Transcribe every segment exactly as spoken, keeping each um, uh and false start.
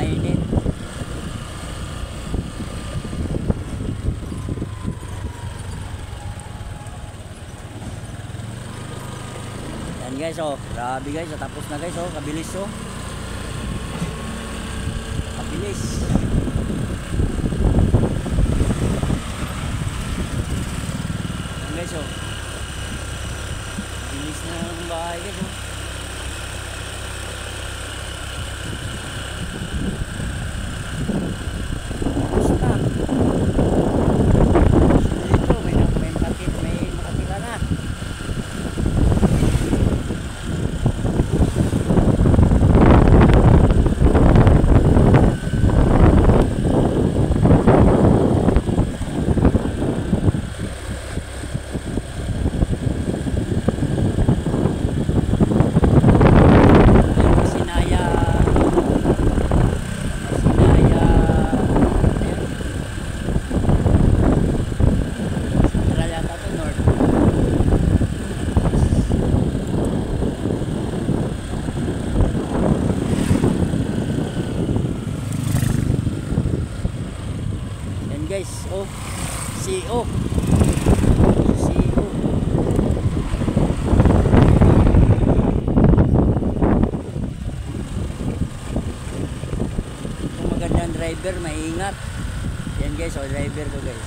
mainit. Yan guys, oh, grabe guys, oh, tapos na guys, oh, kabilis, oh. Kabilis. Yan guys, oh. Kabilis na ang bahay guys, oh. Guys, oh, C O C O kung magandang driver, maingat. Yan guys, oh, driver ko guys.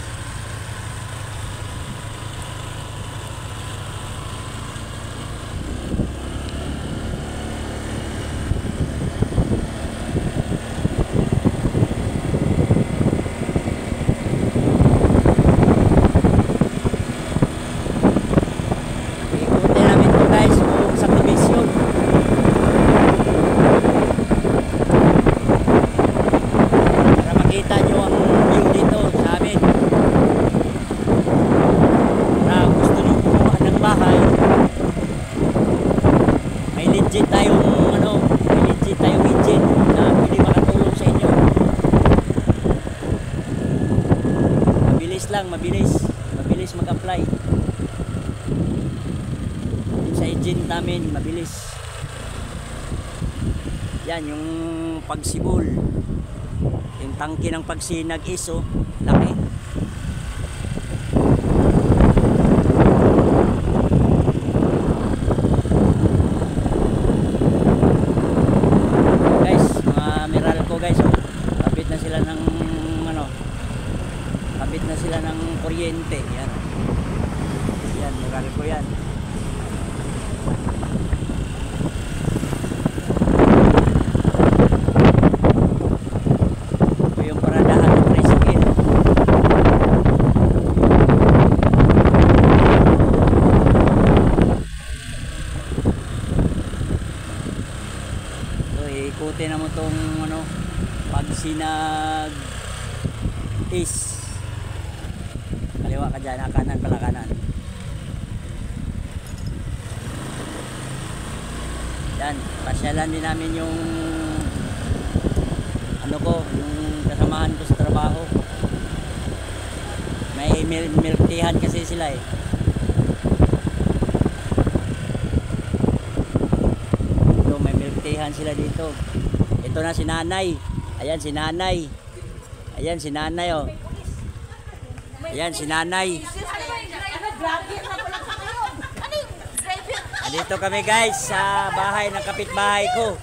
Legit tayong ano, legit tayong engine na pwede makatulong sa inyo. Mabilis lang, mabilis. Mabilis mag-apply. Sa engine namin, mabilis. Yan, yung pagsibol. Yung tangke ng pagsinag is, oh, laki. Guys, oh, kapit na sila ng ano, kapit na sila ng kuryente. Yan, yan, meral ko yan. Ito yung paradahan ng tricycle. So ikutin na mo tong ano, Pagsinag is kaliwa ka dyan, kanan pala, kanan. Yan, pasyalan din namin yung ano ko, yung kasamahan ko sa trabaho. May mil milk teahan kasi sila eh. Ito, may milk teahan sila dito. Ito na si nanay. Ayan si nanay. Ayan si nanay, oh. Ayan si nanay. Dito kami guys sa bahay ng kapitbahay ko.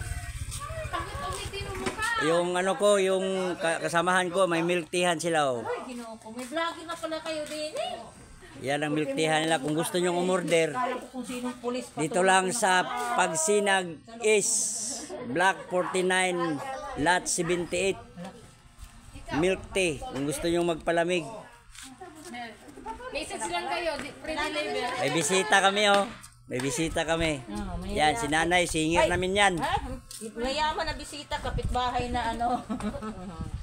Yung ano ko, yung kasamahan ko, may milk teahan sila, oh. May vlogging na pala kayo din eh. Yan ang milk teahan nila. Kung gusto nyo umorder, dito lang sa Pagsinag is Block forty-nine Lot seventy-eight, milk tea. Kung gusto nyo magpalamig, message lang kayo, free delivery. may bisita kami, oh. May bisita kami. Yan, si nanay, singir namin yan. Mayaman na bisita, kapitbahay na ano.